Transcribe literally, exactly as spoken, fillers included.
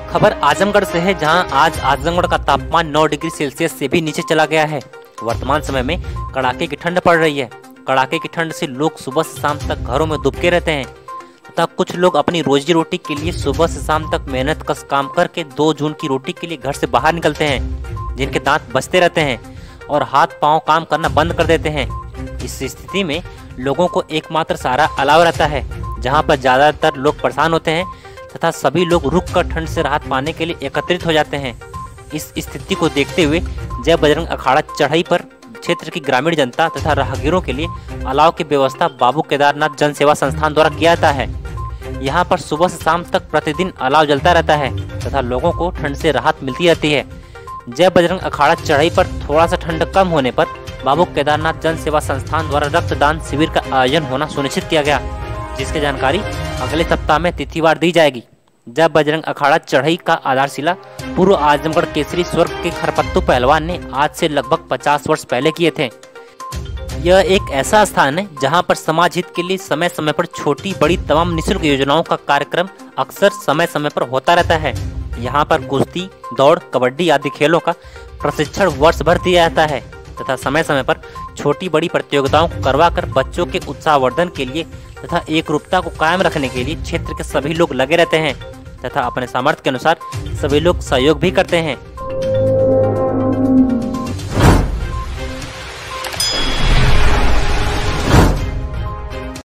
खबर आजमगढ़ से है, जहां आज आजमगढ़ का तापमान नौ डिग्री सेल्सियस से भी नीचे चला गया है। वर्तमान समय में कड़ाके की ठंड पड़ रही है। कड़ाके की ठंड से लोग सुबह से शाम तक घरों में दुबके रहते हैं तथा कुछ लोग अपनी रोजी रोटी के लिए सुबह से शाम तक मेहनत कस काम करके दो जून की रोटी के लिए घर से बाहर निकलते हैं, जिनके दांत बचते रहते हैं और हाथ पांव काम करना बंद कर देते हैं। इस स्थिति में लोगों को एकमात्र सहारा अलाव रहता है, जहां पर ज्यादातर लोग परेशान होते हैं तथा सभी लोग रुक कर ठंड से राहत पाने के लिए एकत्रित हो जाते हैं। इस स्थिति को देखते हुए जय बजरंग अखाड़ा चढ़ाई पर क्षेत्र की ग्रामीण जनता तथा राहगीरों के लिए अलाव की व्यवस्था बाबू केदारनाथ जन सेवा संस्थान द्वारा किया जाता है। यहाँ पर सुबह से शाम तक प्रतिदिन अलाव जलता रहता है तथा लोगों को ठंड से राहत मिलती रहती है। जय बजरंग अखाड़ा चढ़ाई पर थोड़ा सा ठंड कम होने पर बाबू केदारनाथ जन सेवा संस्थान द्वारा रक्तदान शिविर का आयोजन होना सुनिश्चित किया गया, जिसकी जानकारी अगले सप्ताह में तिथिवार दी जाएगी। जय बजरंग अखाड़ा चढ़ाई का आधारशिला पूर्व आजमगढ़ केसरी स्वर्ग के खरपत्तू पहलवान ने आज से लगभग पचास वर्ष पहले किए थे। यह एक ऐसा स्थान है जहां पर समाज हित के लिए समय समय पर छोटी बड़ी तमाम निःशुल्क योजनाओं का कार्यक्रम अक्सर समय समय पर होता रहता है। यहाँ पर कुश्ती, दौड़, कबड्डी आदि खेलों का प्रशिक्षण वर्ष भर दिया जाता है तथा समय समय पर छोटी बड़ी प्रतियोगिताओं को करवा कर बच्चों के उत्साहवर्धन के लिए तथा एकरूपता को कायम रखने के लिए क्षेत्र के सभी लोग लगे रहते हैं तथा अपने सामर्थ्य के अनुसार सभी लोग सहयोग भी करते हैं।